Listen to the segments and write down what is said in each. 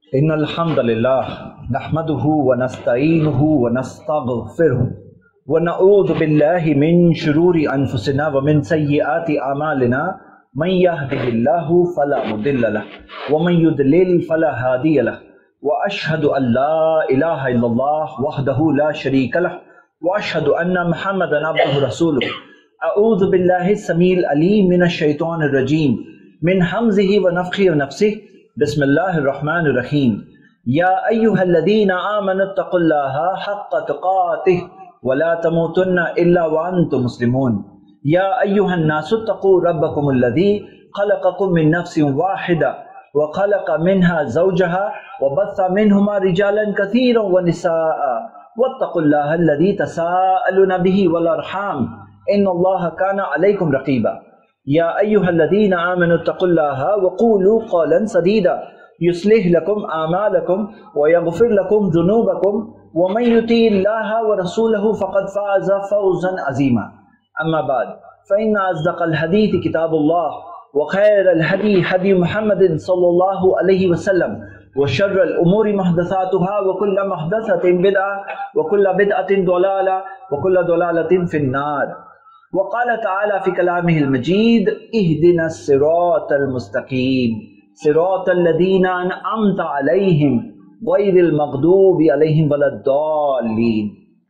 إن الحمد لله نحمده ونستعينه ونستغفره ونعوذ بالله من شرور أنفسنا ومن سيئات أعمالنا من يهده الله فلا مضل له ومن يضلل فلا هادي له وأشهد أن لا إله إلا الله وحده لا شريك له وأشهد أن محمدا عبده ورسوله. أعوذ بالله السميع العليم من الشيطان الرجيم من همزه ونفخه ونفسه. بسم الله الرحمن الرحيم. يا أيها الذين آمنوا اتقوا الله حق تقاته ولا تموتن إلا وأنتم مسلمون. يا أيها الناس اتقوا ربكم الذي خلقكم من نفس واحدة وخلق منها زوجها وبث منهما رجالا كثيرا ونساء واتقوا الله الذي تساءلون به والأرحام إن الله كان عليكم رقيبا. يا أيها الذين آمنوا اتقوا الله وقولوا قولا سديدا يصلح لكم أعمالكم ويغفر لكم ذنوبكم ومن يطع الله ورسوله فقد فاز فوزا عظيما. أما بعد فإن أصدق الحديث كتاب الله وخير الهدي هدي محمد صلى الله عليه وسلم وشر الأمور محدثاتها وكل محدثة بدعة وكل بدعة ضلالة وكل ضلالة في النار. وقال تعالى في كلامه المجيد اهدنا الصراط المستقيم صراط الذين أنعمت عليهم غير المغضوب عليهم ولا الضالين.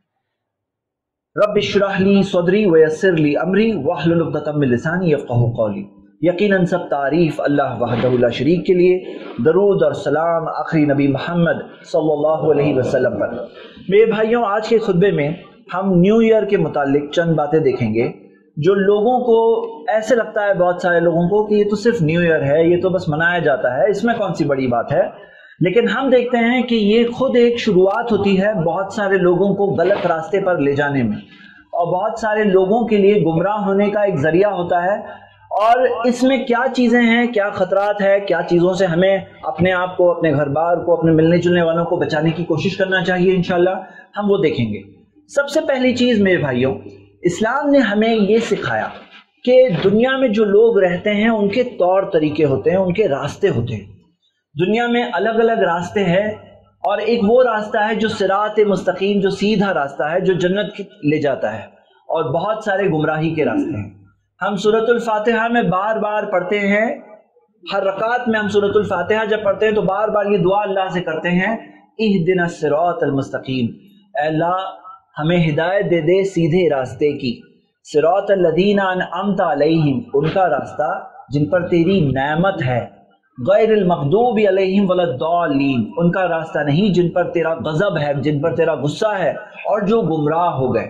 رب اشرح لي صدري ويسر لي امری واحلل عقدۃ من لسانی یفقہوا قولی. یقیناً سب تعریف اللہ وحدہ لا شریک کے لیے، درود اور سلام آخری نبی محمد صلی اللہ علیہ وسلم پر. میرے بھائیوں، آج کے خطبے میں ہم نیو ایئر کے متعلق چند باتیں دیکھیں گے جو لوگوں کو ایسے لگتا ہے، بہت سارے لوگوں کو، کہ یہ تو صرف نیو ایئر ہے، یہ تو بس منایا جاتا ہے، اس میں کون سی بڑی بات ہے. لیکن ہم دیکھتے ہیں کہ یہ خود ایک شروعات ہوتی ہے بہت سارے لوگوں کو غلط راستے پر لے جانے میں، اور بہت سارے لوگوں کے لیے گمراہ ہونے کا ایک ذریعہ ہوتا ہے. اور اس میں کیا چیزیں ہیں، کیا خطرات ہے، کیا چیزوں سے ہمیں اپنے آپ کو، اپنے گھر بار کو، اپنے ملنے جلنے والوں کو بچانے کی کوشش کرنا چاہیے، انشاءاللہ ہم وہ دیکھیں گے. سب سے پہلی چیز میرے بھائیوں، اسلام نے ہمیں یہ سکھایا کہ دنیا میں جو لوگ رہتے ہیں ان کے طور طریقے ہوتے ہیں، ان کے راستے ہوتے ہیں. دنیا میں الگ الگ راستے ہیں، اور ایک وہ راستہ ہے جو صراط مستقیم، جو سیدھا راستہ ہے، جو جنت لے جاتا ہے، اور بہت سارے گمراہی کے راستے ہیں. ہم سورۃ الفاتحہ میں بار بار پڑھتے ہیں، ہر رکعت میں ہم سورۃ الفاتحہ جب پڑھتے ہیں تو بار بار یہ دعا اللہ سے کرتے ہیں، اہدنا الصراط المستقیم، اے اللہ ہمیں ہدایت دے دے سیدھے راستے کی. صراط الذین انعمت علیہم، ان کا راستہ جن پر تیری نعمت ہے. غیر المغضوب علیہم ولا الضالین، ان کا راستہ نہیں جن پر تیرا غضب ہے، جن پر تیرا غصہ ہے اور جو گمراہ ہو گئے.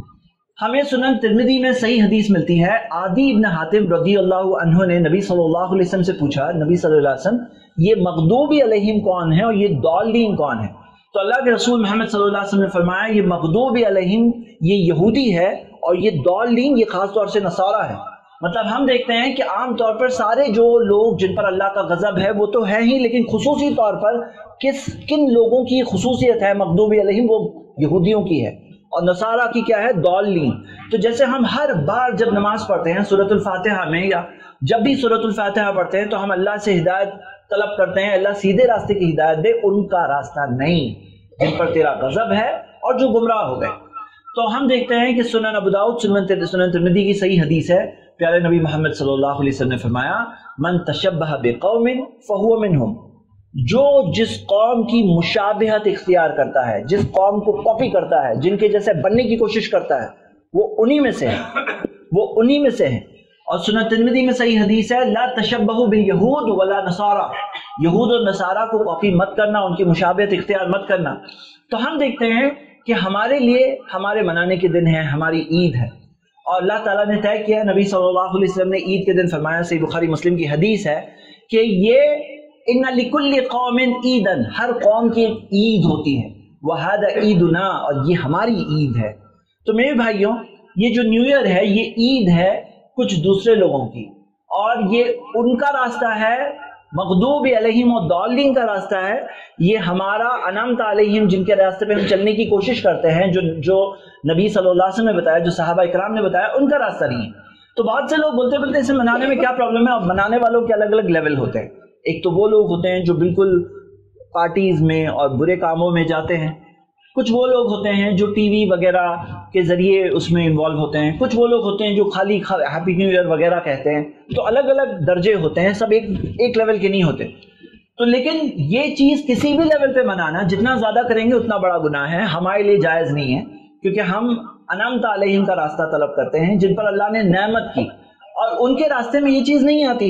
ہمیں سنن ترمذی میں صحیح حدیث ملتی ہے. عدی بن حاتم رضی اللہ عنہ نے نبی صلی اللہ علیہ وسلم سے پوچھا، نبی صلی اللہ علیہ وسلم یہ مغضوب علیہم کون ہے اور یہ ضالین کون ہے؟ تو اللہ کے رسول محمد صلی اللہ علیہ وسلم نے فرمایا یہ مغضوب علیہم یہ یہودی ہے، اور یہ ضالین یہ خاص طور سے نصارہ ہے. مطلب ہم دیکھتے ہیں کہ عام طور پر سارے جو لوگ جن پر اللہ کا غضب ہے وہ تو ہے ہی، لیکن خصوصی طور پر کن لوگوں کی خصوصیت ہے مغضوب علیہم؟ وہ یہودیوں کی ہے، اور نصارہ کی کیا ہے؟ ضالین. تو جیسے ہم ہر بار جب نماز پڑھتے ہیں سورۃ الفاتحہ میں، یا جب بھی سورۃ الفاتحہ پڑھتے ہیں تو ہم اللہ سے ہدایت طلب کرتے ہیں، اللہ سیدھے راستے کی ہدایت دے، ان کا راستہ نہیں جن پر تیرا غضب ہے اور جو گمراہ ہو گئے. تو ہم دیکھتے ہیں کہ سنن ابو داؤد، سنن ترمذی کی صحیح حدیث ہے. پیارے نبی محمد صلی اللہ علیہ وسلم نے فرمایا من تشبہ بقوم فہو منہم، جو جس قوم کی مشابہت اختیار کرتا ہے، جس قوم کو کاپی کرتا ہے، جن کے جیسے بننے کی کوشش کرتا ہے، وہ انہی میں سے ہے، وہ انہی میں سے ہے. اور سنن ترمذی میں صحیح حدیث ہے لا تشبہوا بالیہود ولا نصارى، یہود اور نصارہ کو کاپی مت کرنا، ان کی مشابہت اختیار مت کرنا. تو ہم دیکھتے ہیں کہ ہمارے لیے ہمارے منانے کے دن ہیں، ہماری عید ہے، اور اللہ تعالیٰ نے طے کیا، نبی صلی اللہ علیہ وسلم نے عید کے دن فرمایا، صحیح بخاری مسلم کی حدیث ہے کہ یہ ان لکل قوم عیدا، ہر قوم کی ایک عید ہوتی ہے، وہذا عیدنا، اور یہ ہماری عید ہے. تو میرے بھائیوں، یہ جو نیو ایئر ہے یہ عید ہے کچھ دوسرے لوگوں کی، اور یہ ان کا راستہ ہے مغضوب علیہم و ضالین کا راستہ ہے. یہ ہمارا انعمت علیہم جن کے راستے پہ ہم چلنے کی کوشش کرتے ہیں، جو نبی صلی اللہ علیہ وسلم نے بتایا، جو صحابہ اکرام نے بتایا، ان کا راستہ نہیں ہے. تو بہت سے لوگ بولتے بولتے اسے منانے میں کیا پرابلم ہے، اور منانے والوں کے الگ الگ لیول ہوتے ہیں. ایک تو وہ لوگ ہوتے ہیں جو بالکل پارٹیز میں اور برے کاموں میں جاتے ہیں. کچھ وہ لوگ ہوتے ہیں جو ٹی وی وغیرہ کے ذریعے اس میں انوالو ہوتے ہیں. کچھ وہ لوگ ہوتے ہیں جو خالی ہیپی نیو ایئر وغیرہ کہتے ہیں. تو الگ الگ درجے ہوتے ہیں, سب ایک لیول کے نہیں ہوتے. تو لیکن یہ چیز کسی بھی لیول پہ منانا جتنا زیادہ کریں گے اتنا بڑا گناہ ہے, ہمارے لیے جائز نہیں ہے. کیونکہ ہم انعمت علیہم کا راستہ طلب کرتے ہیں, جن پر اللہ نے نعمت کی, اور ان کے راستے میں یہ چیز نہیں آتی.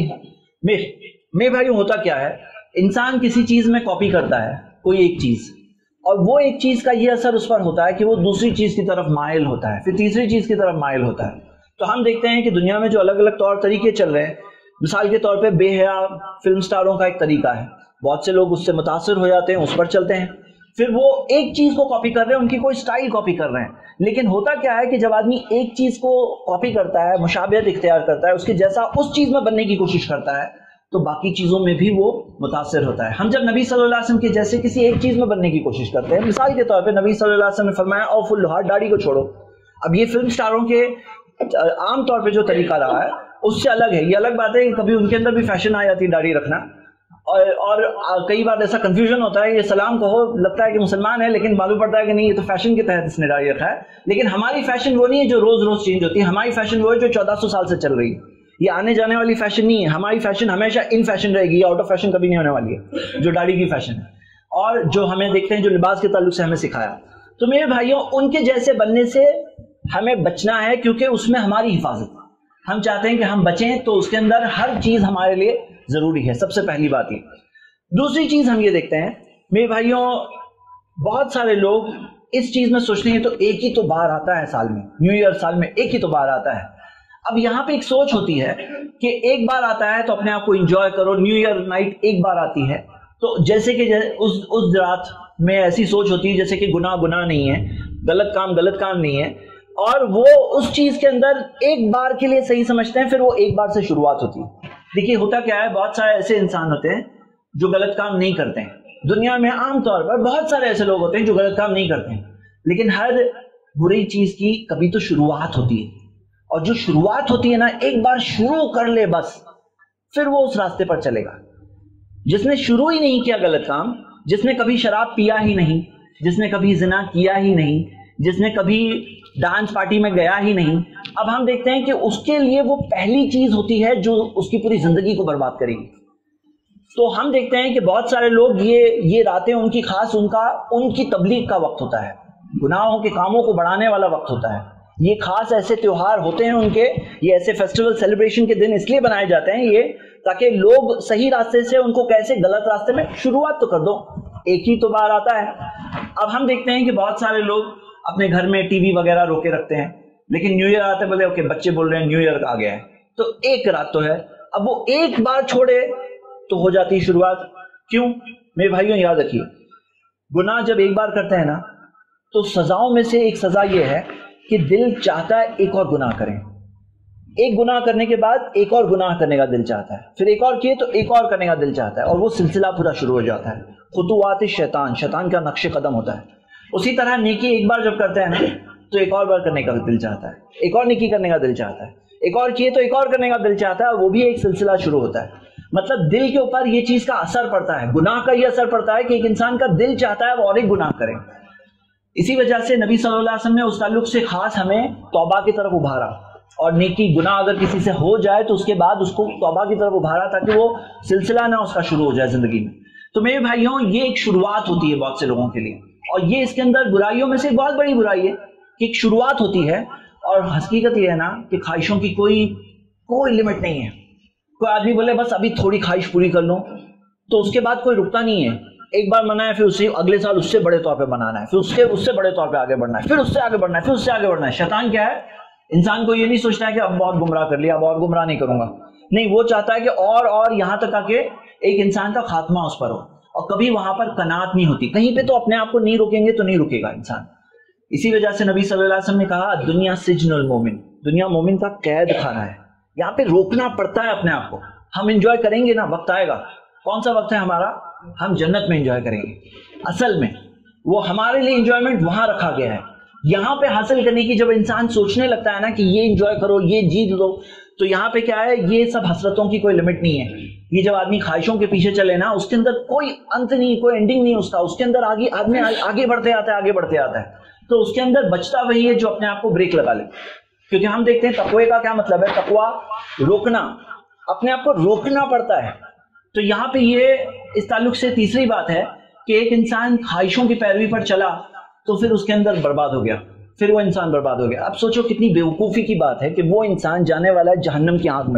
میرے بھائی ہوتا کیا ہے, انسان کسی چیز میں کاپی کرتا ہے کوئی ایک چیز, اور وہ ایک چیز کا یہ اثر اس پر ہوتا ہے کہ وہ دوسری چیز کی طرف مائل ہوتا ہے, پھر تیسری چیز کی طرف مائل ہوتا ہے. تو ہم دیکھتے ہیں کہ دنیا میں جو الگ الگ طور طریقے چل رہے ہیں, مثال کے طور پہ بے حیا فلم سٹاروں کا ایک طریقہ ہے, بہت سے لوگ اس سے متاثر ہو جاتے ہیں, اس پر چلتے ہیں, پھر وہ ایک چیز کو کاپی کر رہے ہیں, ان کی کوئی سٹائل کاپی کر رہے ہیں. لیکن ہوتا کیا ہے کہ جب آدمی ایک چیز کو کاپی کرتا ہے, مشابہت اختیار کرتا ہے, اس کے جیسا اس چیز میں بننے کی کوشش کرتا ہے, تو باقی چیزوں میں بھی وہ متاثر ہوتا ہے. ہم جب نبی صلی اللہ علیہ وسلم کے جیسے کسی ایک چیز میں بننے کی کوشش کرتے ہیں, مثال کے طور پہ نبی صلی اللہ علیہ وسلم نے فرمایا اوف اللحیٰ, داڑھی کو چھوڑو. اب یہ فلم سٹاروں کے عام طور پہ جو طریقہ رہا ہے اس سے الگ ہے. یہ الگ بات ہے کہ کبھی ان کے اندر بھی فیشن آ جاتی ہے داڑھی رکھنا, اور کئی بار ایسا کنفیوژن ہوتا ہے, یہ سلام کہو لگتا ہے کہ مسلمان ہے, لیکن معلوم پڑتا ہے کہ نہیں, یہ تو فیشن کے تحت اس نے داڑھی رکھا ہے. لیکن ہماری فیشن وہ نہیں ہے جو روز روز چینج ہوتی ہے, ہماری فیشن وہ ہے جو 1400 سال سے چل رہی ہے. یہ آنے جانے والی فیشن نہیں ہے, ہماری فیشن ہمیشہ ان فیشن رہے گی, یہ آؤٹ آف فیشن کبھی نہیں ہونے والی ہے, جو داڑھی کی فیشن ہے. اور جو ہمیں دیکھتے ہیں جو لباس کے تعلق سے ہمیں سکھایا, تو میرے بھائیوں ان کے جیسے بننے سے ہمیں بچنا ہے, کیونکہ اس میں ہماری حفاظت, ہم چاہتے ہیں کہ ہم بچیں, تو اس کے اندر ہر چیز ہمارے لیے ضروری ہے. سب سے پہلی بات یہ. دوسری چیز ہم یہ دیکھتے ہیں میرے بھائیوں, بہت سارے لوگ اس چیز میں سوچتے ہیں تو ایک ہی تو بار آتا ہے سال میں, نیو ایئر سال میں ایک ہی تو بار آتا ہے. اب یہاں پہ ایک سوچ ہوتی ہے کہ ایک بار آتا ہے تو اپنے آپ کو انجوائے کرو, نیو ایئر نائٹ ایک بار آتی ہے, تو جیسے کہ اس رات میں ایسی سوچ ہوتی ہے جیسے کہ گناہ نہیں ہے, غلط کام نہیں ہے, اور وہ اس چیز کے اندر ایک بار کے لیے صحیح سمجھتے ہیں, پھر وہ ایک بار سے شروعات ہوتی ہے. دیکھیے ہوتا کیا ہے, بہت سارے ایسے انسان ہوتے ہیں جو غلط کام نہیں کرتے ہیں. دنیا میں عام طور پر بہت سارے ایسے لوگ ہوتے ہیں جو غلط کام نہیں کرتے ہیں, لیکن ہر بری چیز کی کبھی تو شروعات ہوتی ہے, اور جو شروعات ہوتی ہے نا, ایک بار شروع کر لے بس, پھر وہ اس راستے پر چلے گا. جس نے شروع ہی نہیں کیا غلط کام, جس نے کبھی شراب پیا ہی نہیں, جس نے کبھی زنا کیا ہی نہیں, جس نے کبھی ڈانس پارٹی میں گیا ہی نہیں, اب ہم دیکھتے ہیں کہ اس کے لیے وہ پہلی چیز ہوتی ہے جو اس کی پوری زندگی کو برباد کرے گی. تو ہم دیکھتے ہیں کہ بہت سارے لوگ یہ راتیں ان کی خاص ان کی تبلیغ کا وقت ہوتا ہے, گناہوں کے کاموں کو بڑھانے والا وقت ہوتا ہے. یہ خاص ایسے تیوہار ہوتے ہیں ان کے, یہ ایسے فیسٹیول سیلیبریشن کے دن اس لیے بنائے جاتے ہیں یہ, تاکہ لوگ صحیح راستے سے ان کو کیسے غلط راستے میں شروعات تو کر دو, ایک ہی تو بار آتا ہے. اب ہم دیکھتے ہیں کہ بہت سارے لوگ اپنے گھر میں ٹی وی وغیرہ روکے رکھتے ہیں, لیکن نیو ایئر آتے بولے اوکے بچے بول رہے ہیں نیو ایئر آ گیا ہے, تو ایک رات تو ہے, اب وہ ایک بار چھوڑے تو ہو جاتی شروعات. کیوں میرے بھائیوں یاد رکھیے, گناہ جب ایک بار کرتے ہیں نا, تو سزاؤں میں سے ایک سزا یہ ہے کہ دل چاہتا ہے ایک اور گناہ کریں, ایک گناہ کرنے کے بعد ایک اور گناہ کرنے کا دل چاہتا ہے, پھر ایک اور کیے تو ایک اور کرنے کا دل چاہتا ہے, اور وہ سلسلہ پورا شروع ہو جاتا ہے. خطوات شیطان کا نقش قدم ہوتا ہے. اسی طرح نیکی ایک بار جب کرتے ہیں نا, تو ایک اور بار کرنے کا دل چاہتا ہے, ایک اور نیکی کرنے کا دل چاہتا ہے, ایک اور کیے تو ایک اور کرنے کا دل چاہتا ہے, وہ بھی ایک سلسلہ شروع ہوتا ہے. مطلب دل کے اوپر یہ چیز کا اثر پڑتا ہے, گناہ کا یہ اثر پڑتا ہے کہ ایک انسان کا دل چاہتا ہے وہ اور ایک گناہ کرے. اسی وجہ سے نبی صلی اللہ علیہ وسلم نے اس تعلق سے خاص ہمیں توبہ کی طرف ابھارا, اور نیکی گناہ اگر کسی سے ہو جائے تو اس کے بعد اس کو توبہ کی طرف ابھارا, تاکہ وہ سلسلہ نہ اس کا شروع ہو جائے زندگی میں. تو میرے بھائیوں یہ ایک شروعات ہوتی ہے بہت سے لوگوں کے لیے, اور یہ اس کے اندر برائیوں میں سے ایک بہت بڑی برائی ہے کہ ایک شروعات ہوتی ہے. اور حقیقت یہ ہے نا کہ خواہشوں کی کوئی لمٹ نہیں ہے. کوئی آدمی بولے بس ابھی تھوڑی خواہش پوری کر لوں, تو اس کے بعد کوئی رکتا نہیں ہے. ایک بار منایا, پھر اسی اگلے سال اس سے بڑے طور پہ منانا ہے, پھر اس سے بڑے طور پہ آگے بڑھنا ہے, پھر اس سے آگے بڑھنا ہے, پھر اس سے آگے بڑھنا ہے. شیطان کیا ہے, انسان کو یہ نہیں سوچتا ہے کہ اب بہت گمراہ کر لیا, اب اور گمراہ نہیں کروں گا. نہیں, وہ چاہتا ہے کہ اور یہاں تک آ کے ایک انسان کا خاتمہ اس پر ہو, اور کبھی وہاں پر قناعت نہیں ہوتی. کہیں پہ تو اپنے آپ کو نہیں روکیں گے تو نہیں رکے گا انسان. اسی وجہ سے نبی صلی اللہ علیہ وسلم نے کہا دنیا سجن المومن, دنیا مومن کا قید خانہ ہے. یہاں پہ روکنا پڑتا ہے اپنے آپ کو. ہم انجوائے کریں گے نا, وقت آئے گا. کون سا وقت ہے ہمارا؟ ہم جنت میں انجوائے کریں گے. اصل میں وہ ہمارے لیے انجوائمنٹ وہاں رکھا گیا ہے. یہاں پہ حاصل کرنے کی جب انسان سوچنے لگتا ہے نا کہ یہ انجوائے کرو, یہ جیت لو, تو یہاں پہ کیا ہے, یہ سب حسرتوں کی کوئی لمٹ نہیں ہے. یہ جب آدمی خواہشوں کے پیچھے چلے نا، اس کے اندر کوئی انت نہیں، کوئی اینڈنگ نہیں اس کا، اس کے اندر آدمی آگے بڑھتے آتا ہے، آگے بڑھتے آتا ہے. تو اس کے اندر بچتا وہی ہے جو اپنے آپ کو بریک لگا لے. کیونکہ ہم دیکھتے ہیں تقوی کا کیا مطلب ہے، تقوی روکنا، اپنے آپ کو روکنا پڑتا ہے. تو یہاں پہ یہ اس تعلق سے تیسری بات ہے کہ ایک انسان خواہشوں کی پیروی پر چلا تو پھر اس کے اندر برباد ہو گیا، پھر وہ انسان برباد ہو گیا. اب سوچو کتنی بیوقوفی کی بات ہے کہ وہ انسان جانے والا ہے جہنم کی آگ میں،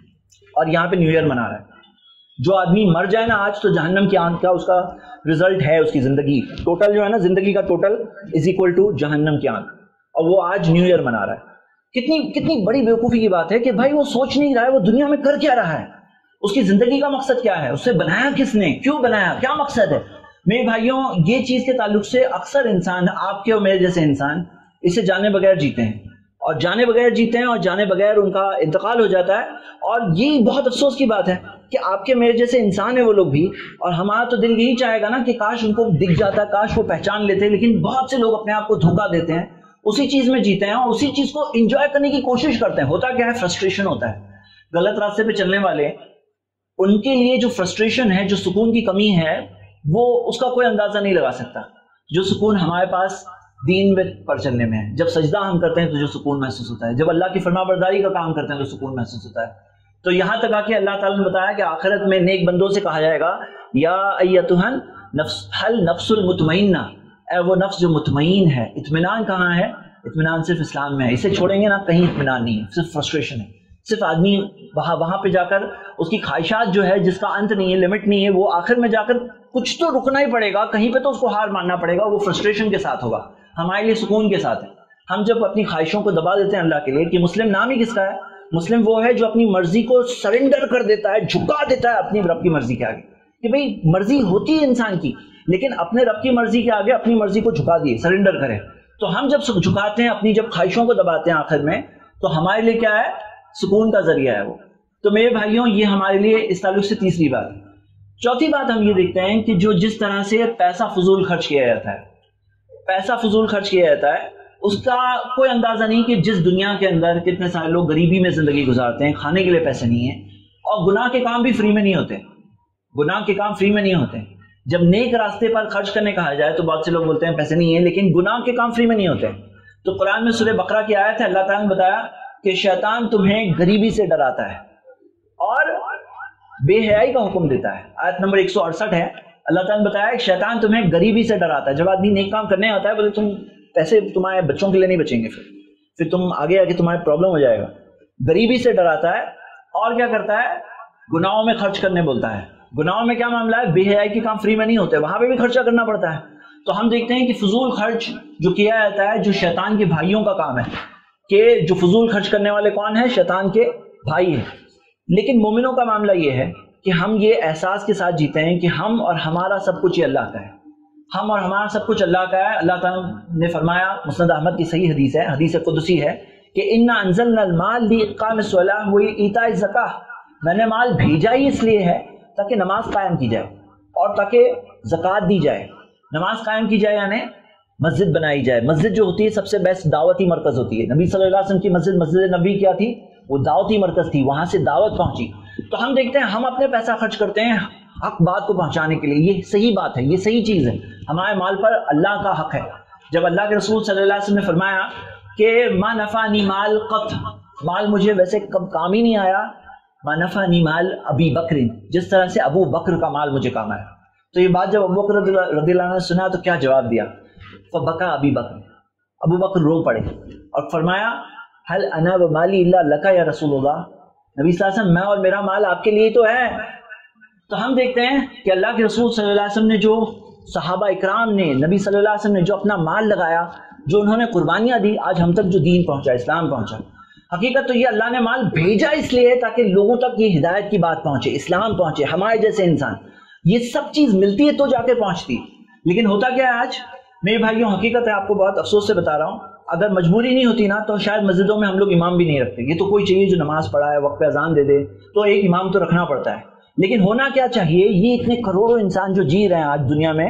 اور یہاں پہ نیو ایئر منا رہا ہے. جو آدمی مر جائے نا آج، تو جہنم کی آگ کا اس کا رزلٹ ہے اس کی زندگی، ٹوٹل جو ہے نا زندگی کا ٹوٹل از اکول ٹو جہنم کی آگ، اور وہ آج نیو ایئر منا رہا ہے. کتنی بڑی بیوقوفی کی بات ہے کہ بھائی وہ سوچ نہیں رہا ہے وہ دنیا میں کر کیا رہا ہے، اس کی زندگی کا مقصد کیا ہے، اسے بنایا کس نے، کیوں بنایا، کیا مقصد ہے. میرے بھائیوں، یہ چیز کے تعلق سے اکثر انسان، آپ کے اور میرے جیسے انسان، اسے جانے بغیر جیتے ہیں، اور جانے بغیر جیتے ہیں، اور جانے بغیر ان کا انتقال ہو جاتا ہے. اور یہ بہت افسوس کی بات ہے کہ آپ کے میرے جیسے انسان ہیں وہ لوگ بھی، اور ہمارا تو دل یہی چاہے گا نا کہ کاش ان کو دکھ جاتا، کاش وہ پہچان لیتے. لیکن بہت سے لوگ اپنے آپ کو دھوکہ دیتے ہیں، اسی چیز میں جیتے ہیں اور اسی چیز کو انجوائے کرنے کی کوشش کرتے ہیں. ہوتا کیا ہے، فرسٹریشن ہوتا ہے. غلط راستے پہ چلنے والے، ان کے لیے جو فرسٹریشن ہے، جو سکون کی کمی ہے، وہ اس کا کوئی اندازہ نہیں لگا سکتا. جو سکون ہمارے پاس دین پر چلنے میں ہے، جب سجدہ ہم کرتے ہیں تو جو سکون محسوس ہوتا ہے، جب اللہ کی فرما برداری کا کام کرتے ہیں تو سکون محسوس ہوتا ہے. تو یہاں تک آ کے اللہ تعالیٰ نے بتایا کہ آخرت میں نیک بندوں سے کہا جائے گا، یا ایتھا النفس المطمئنہ، اے وہ نفس جو مطمئن ہے. اطمینان کہاں ہے؟ اطمینان صرف اسلام میں ہے. اسے چھوڑیں گے نا کہیں اطمینان نہیں ہے، صرف فرسٹریشن ہے. صرف آدمی وہاں پہ جا کر اس کی خواہشات جو ہے، جس کا انت نہیں ہے، لمٹ نہیں ہے، وہ آخر میں جا کر کچھ تو رکنا ہی پڑے گا، کہیں پہ تو اس کو ہار ماننا پڑے گا. وہ فرسٹریشن کے ساتھ ہوگا، ہمارے لیے سکون کے ساتھ ہے. ہم جب اپنی خواہشوں کو دبا دیتے ہیں اللہ کے لیے، کہ مسلم نام ہی کس کا ہے؟ مسلم وہ ہے جو اپنی مرضی کو سرنڈر کر دیتا ہے، جھکا دیتا ہے اپنی رب کی مرضی کے آگے. کہ بھئی مرضی ہوتی ہے انسان کی، لیکن اپنے رب کی مرضی کے آگے اپنی مرضی کو جھکا دیے، سرنڈر کرے. تو ہم جب جھکاتے ہیں، اپنی جب خواہشوں کو دباتے ہیں آخر میں، تو ہمارے لیے کیا ہے؟ سکون کا ذریعہ ہے وہ. تو میرے بھائیوں، یہ ہمارے لیے اس تعلق سے تیسری بات ہے. چوتھی بات ہم یہ دیکھتے ہیں کہ جو جس طرح سے پیسہ فضول خرچ کیا جاتا ہے، پیسہ فضول خرچ کیا جاتا ہے، اس کا کوئی اندازہ نہیں کہ جس دنیا کے اندر کتنے سارے لوگ غریبی میں زندگی گزارتے ہیں، کھانے کے لیے پیسے نہیں ہیں، اور گناہ کے کام بھی فری میں نہیں ہوتے. گناہ کے کام فری میں نہیں ہوتے. جب نیک راستے پر خرچ کرنے کہا جائے تو بہت سے لوگ بولتے ہیں پیسے نہیں ہیں، لیکن گناہ کے کام فری میں نہیں ہوتے. تو قرآن میں سورہ بقرہ کی آیت ہے، اللہ تعالیٰ نے بتایا کہ شیطان تمہیں غریبی سے ڈراتا ہے اور بے حیائی کا حکم دیتا ہے. آیت نمبر 168 ہے. اللہ تعالیٰ نے بتایا کہ شیطان تمہیں غریبی سے ڈراتا ہے. جب آدمی نیک کام کرنے آتا ہے، بولے تم پیسے تمہارے بچوں کے لیے نہیں بچیں گے، پھر تم آگے تمہارے پرابلم ہو جائے گا. غریبی سے ڈراتا ہے. اور کیا کرتا ہے؟ گناہوں میں خرچ کرنے بولتا ہے. گناہوں میں کیا معاملہ ہے؟ بے حیائی کے کام فری میں نہیں ہوتے، وہاں پہ بھی خرچہ کرنا پڑتا ہے. تو ہم دیکھتے ہیں کہ فضول خرچ جو کیا جاتا ہے، جو شیطان کے بھائیوں کا کام ہے، کہ جو فضول خرچ کرنے والے کون ہیں؟ شیطان کے بھائی ہیں. لیکن مومنوں کا معاملہ یہ ہے کہ ہم یہ احساس کے ساتھ جیتے ہیں کہ ہم اور ہمارا سب کچھ یہ اللہ کا ہے. ہم اور ہمارا سب کچھ اللہ کا ہے. اللہ تعالیٰ نے فرمایا، مسند احمد کی صحیح حدیث ہے، حدیث قدسی ہے، کہ انا انزلنا المال لاقام الصلاۃ وایتاء الزکاۃ، میں نے مال بھیجا ہی اس لیے ہے تاکہ نماز قائم کی جائے اور تاکہ زکوٰۃ دی جائے. نماز قائم کی جائے یعنی مسجد بنائی جائے. مسجد جو ہوتی ہے سب سے بیسٹ دعوتی مرکز ہوتی ہے. نبی صلی اللہ علیہ وسلم کی مسجد، مسجد نبی کیا تھی؟ وہ دعوتی مرکز تھی، وہاں سے دعوت پہنچی. تو ہم دیکھتے ہیں ہم اپنے پیسہ خرچ کرتے ہیں حق بات کو پہنچانے کے لیے. یہ صحیح بات ہے، یہ صحیح چیز ہے. ہمارے مال پر اللہ کا حق ہے. جب اللہ کے رسول صلی اللہ علیہ وسلم نے فرمایا کہ ما نفعنی مال قط، مال مجھے ویسے کب کام ہی نہیں آیا، ما نفعنی مال ابی بکر، جس طرح سے ابو بکر کا مال مجھے کام آیا. تو یہ بات جب ابو بکر رضی اللہ عنہ نے سنا تو کیا جواب دیا؟ فبکا ابی بکر، ابو بکر رو پڑے اور فرمایا هل انا ومالی الا لک یا رسول اللہ، نبی صلی اللہ علیہ وسلم میں اور میرا مال آپ کے لیے تو ہے. تو ہم دیکھتے ہیں کہ اللہ کے رسول صلی اللہ علیہ وسلم نے، جو صحابہ اکرام نے، نبی صلی اللہ علیہ وسلم نے جو اپنا مال لگایا، جو انہوں نے قربانیاں دی، آج ہم تک جو دین پہنچا، اسلام پہنچا. حقیقت تو یہ اللہ نے مال بھیجا اس لیے تاکہ لوگوں تک یہ ہدایت کی بات پہنچے، اسلام پہنچے، ہمارے جیسے انسان. یہ سب چیز ملتی ہے تو جا کے پہنچتی. لیکن ہوتا کیا ہے آج میرے بھائیوں؟ حقیقت ہے، آپ کو بہت افسوس سے بتا رہا ہوں، اگر مجبوری نہیں ہوتی نا تو شاید مسجدوں میں ہم لوگ امام بھی نہیں رکھتے. یہ تو کوئی چاہیے جو نماز پڑھائے، وقت پہ اذان دے دے، تو ایک امام تو رکھنا پڑتا ہے. لیکن ہونا کیا چاہیے؟ یہ اتنے کروڑوں انسان جو جی رہے ہیں آج دنیا میں،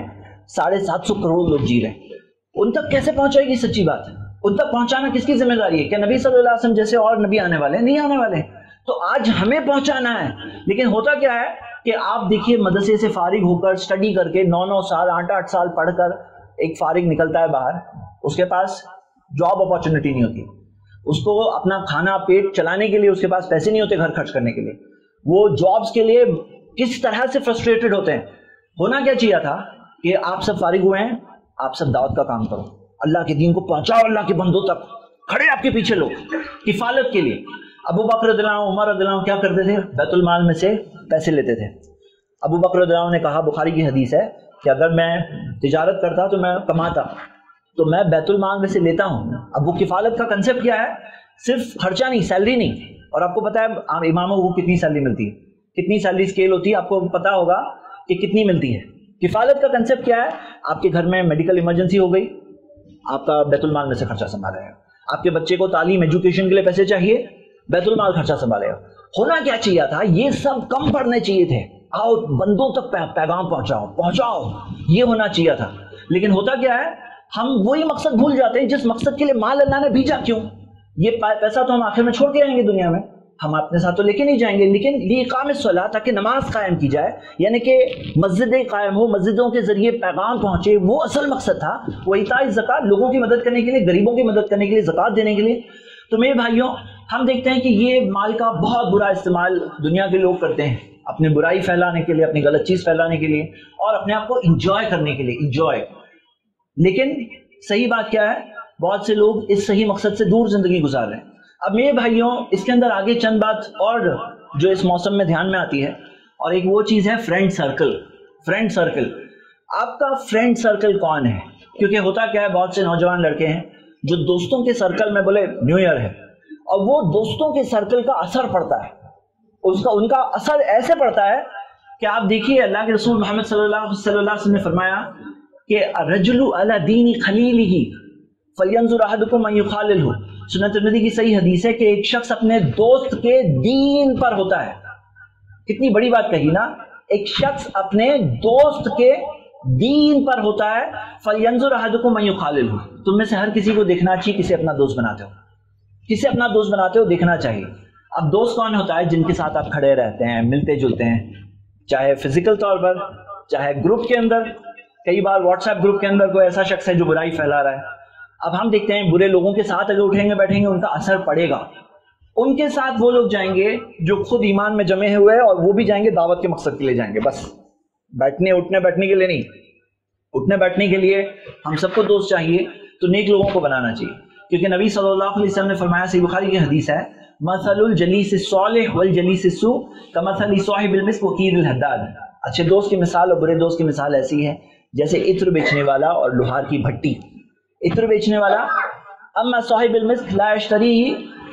750 کروڑ لوگ جی رہے ہیں، ان تک کیسے پہنچائے گی؟ سچی بات ہے، ان تک پہنچانا کس کی ذمہ داری ہے؟ کہ نبی صلی اللہ علیہ وسلم جیسے اور نبی آنے والے نہیں آنے والے؟ تو آج ہمیں پہنچانا ہے. لیکن ہوتا کیا ہے کہ آپ دیکھیے مدرسے سے فارغ ہو کر اسٹڈی کر کے 9 سال 8 سال پڑھ کر ایک فارغ نکلتا ہے باہر, اس کے پاس جاب اپارچونٹی نہیں ہوتی, اس کو اپنا کھانا پیٹ چلانے کے لیے اس کے پاس پیسے نہیں ہوتے گھر خرچ کرنے کے لیے, وہ جابز کے لیے کس طرح سے فرسٹریٹڈ ہوتے ہیں. ہونا کیا چاہیے تھا کہ آپ سب فارغ ہوئے ہیں, آپ سب دعوت کا کام کرو, اللہ کے دین کو پہنچاؤ, اللہ کے بندوں تک کھڑے آپ کے پیچھے لوگ کفالت کے لیے. ابو بکر رضی اللہ عنہ, عمر رضی اللہ عنہ کیا کرتے تھے؟ بیت المال میں سے پیسے لیتے تھے. ابو بکر رضی اللہ عنہ نے کہا, بخاری کی حدیث ہے کہ اگر میں تجارت کرتا تو میں کماتا, تو میں بیت المال میں سے لیتا ہوں. اب وہ کفالت کا کنسپٹ کیا ہے؟ صرف خرچہ نہیں, سیلری نہیں. اور آپ کو پتا ہے اماموں کو کتنی سیلری ملتی ہے, کتنی سیلری اسکیل ہوتی ہے, آپ کو پتا ہوگا کہ کتنی ملتی ہے. کفالت کا کنسپٹ کیا ہے؟ آپ کے گھر میں میڈیکل ایمرجنسی ہو گئی, آپ کا بیت المال میں سے خرچہ سنبھالے گا. آپ کے بچے کو تعلیم ایجوکیشن کے لیے پیسے چاہیے, بیت المال خرچہ سنبھالے گا. ہونا کیا چاہیے تھا؟ یہ سب کم پڑنے چاہیے تھے, آؤ بندوں تک پیغام پہنچاؤ, یہ ہونا چاہیے تھا. لیکن ہوتا کیا ہے, ہم وہی مقصد بھول جاتے ہیں جس مقصد کے لیے مال اللہ نے بھیجا. کیوں؟ یہ پیسہ تو ہم آخر میں چھوڑ کے آئیں گے دنیا میں, ہم اپنے ساتھ تو لے کے نہیں جائیں گے. لیکن لیقام الصلاۃ, تاکہ نماز قائم کی جائے, یعنی کہ مسجدیں قائم ہو, مسجدوں کے ذریعے پیغام پہنچے, وہ اصل مقصد تھا. وہ ایتاء الزکات, لوگوں کی مدد کرنے کے لیے, غریبوں کی مدد کرنے کے لیے, زکات دینے کے لیے. تو میرے بھائیوں, ہم دیکھتے ہیں کہ یہ مال کا بہت برا استعمال دنیا کے لوگ کرتے ہیں, اپنی برائی پھیلانے کے لیے, اپنی غلط چیز پھیلانے کے لیے, اور اپنے آپ کو انجوائے کرنے کے لیے, انجوائے. لیکن صحیح بات کیا ہے, بہت سے لوگ اس صحیح مقصد سے دور زندگی گزار رہے ہیں. اب میرے بھائیوں, اس کے اندر آگے چند بات اور جو اس موسم میں دھیان میں آتی ہے, اور ایک وہ چیز ہے فرینڈ سرکل. فرینڈ سرکل, آپ کا فرینڈ سرکل کون ہے؟ کیونکہ ہوتا کیا ہے, بہت سے نوجوان لڑکے ہیں جو دوستوں کے سرکل میں بولے نیو ایئر ہے, اور وہ دوستوں کے سرکل کا اثر پڑتا ہے, ان کا اثر ایسے پڑتا ہے کہ آپ دیکھیے اللہ کے رسول محمد صلی اللہ علیہ وسلم نے فرمایا کہ الرجل علی دین خلیلہ فلینظر احدکم من یخاللہ. سنن ترمذی کی صحیح حدیث ہے کہ ایک شخص اپنے دوست کے دین پر ہوتا ہے. کتنی بڑی بات کہی نا, ایک شخص اپنے دوست کے دین پر ہوتا ہے. فلینظر احدکم من یخاللہ, تم میں سے ہر کسی کو دیکھنا چاہیے کسے اپنا دوست بناتے ہو, کسے اپنا دوست بناتے ہو دیکھنا چاہیے. اب دوست کون ہوتا ہے؟ جن کے ساتھ آپ کھڑے رہتے ہیں, ملتے جلتے ہیں, چاہے فزیکل طور پر, چاہے گروپ کے اندر. کئی بار واٹس ایپ گروپ کے اندر کوئی ایسا شخص ہے جو برائی پھیلا رہا ہے. اب ہم دیکھتے ہیں برے لوگوں کے ساتھ اگر اٹھیں گے بیٹھیں گے, ان کا اثر پڑے گا. ان کے ساتھ وہ لوگ جائیں گے جو خود ایمان میں جمے ہوئے ہیں, اور وہ بھی جائیں گے دعوت کے مقصد کے لیے جائیں گے, بس اٹھنے بیٹھنے کے لیے نہیں. اٹھنے بیٹھنے کے لیے ہم سب کو دوست چاہیے, تو نیک لوگوں کو بنانا چاہیے. کیونکہ نبی صلی اللہ علیہ وسلم نے فرمایا, صحیح بخاری کی حدیث ہے, مثل الجلیس الصالح والجلیس السوء کمثل صاحب المسک وقید الحداد. اچھے دوست کی مثال اور برے دوست کی مثال ایسی ہے جیسے عطر بیچنے والا اور لوہار کی بھٹی. عطر بیچنے والا, اما صاحب المسک لا یشتریہ,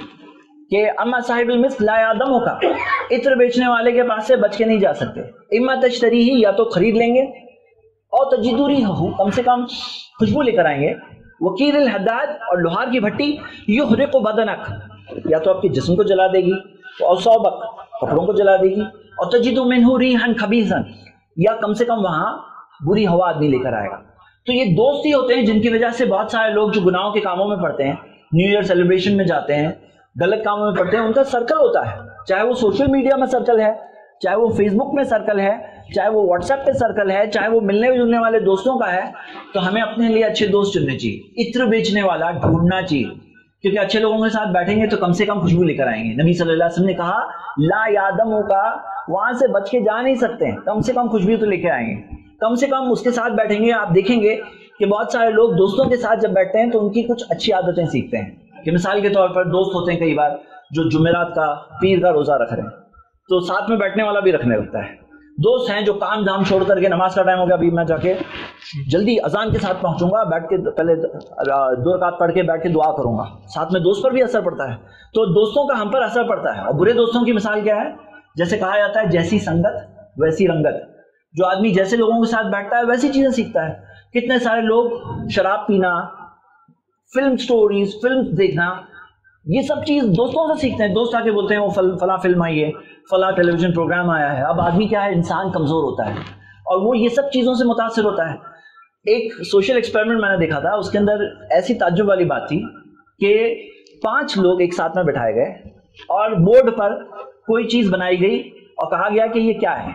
کہ اما صاحب المسک لا یعدمہ کا, عطر بیچنے والے کے پاس سے بچ کے نہیں جا سکتے. اما تشتریہ, یا تو خرید لیں گے, اور تجد ریحہ, کم سے کم خوشبو لے کر آئیں گے. وقید الحداد, اور لوہار کی بھٹی, یحرق بدنک, یا تو آپ کے جسم کو جلا دے گی, اور ثوبک, کپڑوں کو جلا دے گی, اور تجد منہ ریحا خبیثا, یا کم سے کم وہاں بری ہوا آدمی لے کر آئے گا. تو یہ دوست ہی ہوتے ہیں جن کی وجہ سے بہت سارے لوگ جو گناہوں کے کاموں میں پڑتے ہیں, نیو ایئر سیلیبریشن میں جاتے ہیں, غلط کاموں میں پڑتے ہیں, ان کا سرکل ہوتا ہے. چاہے وہ سوشل میڈیا میں سرکل ہے, چاہے وہ فیس بک میں سرکل ہے, چاہے وہ واٹس ایپ پہ سرکل ہے, چاہے وہ ملنے جلنے والے دوستوں کا ہے. تو ہمیں اپنے لیے اچھے دوست چننے چاہیے, عطر بیچنے والا ڈھونڈنا چاہیے, کیونکہ اچھے لوگوں کے ساتھ بیٹھیں گے تو کم سے کم خوشبو لے کر آئیں گے. نبی صلی اللہ علیہ وسلم نے کہا لا یادموں کا, وہاں سے بچ کے جا نہیں سکتے, کم سے کم خوشبو تو لے کے آئیں گے, کم سے کم اس کے ساتھ بیٹھیں گے. آپ دیکھیں گے کہ بہت سارے لوگ دوستوں کے ساتھ جب بیٹھتے ہیں تو ان کی کچھ اچھی عادتیں سیکھتے ہیں. کہ مثال کے طور پر دوست ہوتے ہیں کئی بار جو جمعرات کا, پیر کا روزہ رکھ رہے ہیں, تو ساتھ میں بیٹھنے والا بھی رکھنے لگتا ہے. دوست ہیں جو کام دھام چھوڑ کر کے, نماز کا ٹائم ہو گیا, ابھی میں جا کے جلدی اذان کے ساتھ پہنچوں گا, بیٹھ کے پہلے 2 رکعت پڑھ کے بیٹھ کے دعا کروں گا. ساتھ میں دوست پر بھی اثر پڑتا ہے. تو دوستوں کا ہم پر اثر پڑتا ہے. اور برے دوستوں کی مثال کیا ہے؟ جیسے کہا جاتا ہے جیسی سنگت ویسی رنگت. جو آدمی جیسے لوگوں کے ساتھ بیٹھتا ہے ویسی چیزیں سیکھتا ہے. کتنے سارے لوگ شراب پینا, فلم سٹوریز, فلم دیکھنا, یہ سب چیز دوستوں سے سیکھتے ہیں. دوست آ کے بولتے ہیں وہ فلاں فلم آئی ہے, فلاں ٹیلی ویژن پروگرام آیا ہے. اب آدمی کیا ہے, انسان کمزور ہوتا ہے اور وہ یہ سب چیزوں سے متاثر ہوتا ہے. ایک سوشل ایکسپیریمنٹ میں نے دیکھا تھا, اس کے اندر ایسی تعجب والی بات تھی کہ 5 لوگ ایک ساتھ میں بٹھائے گئے, اور بورڈ پر کوئی چیز بنائی گئی اور کہا گیا کہ یہ کیا ہے،